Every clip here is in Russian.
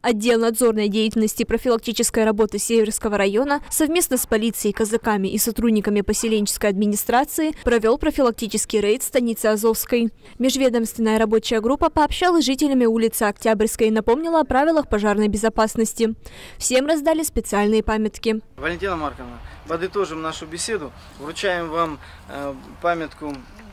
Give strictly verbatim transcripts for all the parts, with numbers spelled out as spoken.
Отдел надзорной деятельности и профилактической работы Северского района совместно с полицией, казаками и сотрудниками поселенческой администрации провел профилактический рейд в станице Азовской. Межведомственная рабочая группа пообщалась с жителями улицы Октябрьской и напомнила о правилах пожарной безопасности. Всем раздали специальные памятки. Валентина Марковна, подытожим нашу беседу. Вручаем вам э, памятку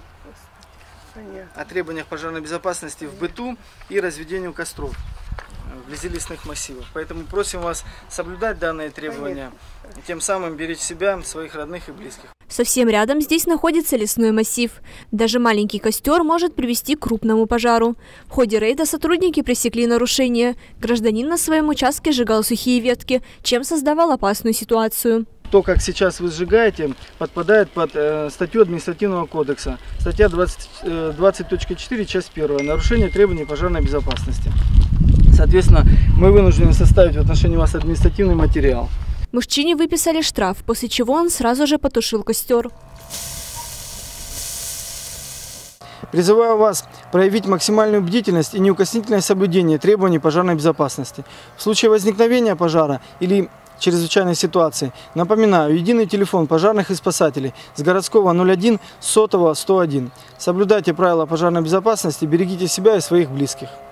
о требованиях пожарной безопасности в быту и разведению костров вблизи лесных массивов. Поэтому просим вас соблюдать данные требования и тем самым беречь себя, своих родных и близких. Совсем рядом здесь находится лесной массив. Даже маленький костер может привести к крупному пожару. В ходе рейда сотрудники пресекли нарушения. Гражданин на своем участке сжигал сухие ветки, чем создавал опасную ситуацию. То, как сейчас вы сжигаете, подпадает под э, статью административного кодекса. Статья двадцать точка четыре, часть первая. Нарушение требований пожарной безопасности. Соответственно, мы вынуждены составить в отношении вас административный материал. Мужчине выписали штраф, после чего он сразу же потушил костер. Призываю вас проявить максимальную бдительность и неукоснительное соблюдение требований пожарной безопасности. В случае возникновения пожара или чрезвычайной ситуации, напоминаю, единый телефон пожарных и спасателей с городского ноль один сотового сто один. Соблюдайте правила пожарной безопасности, берегите себя и своих близких.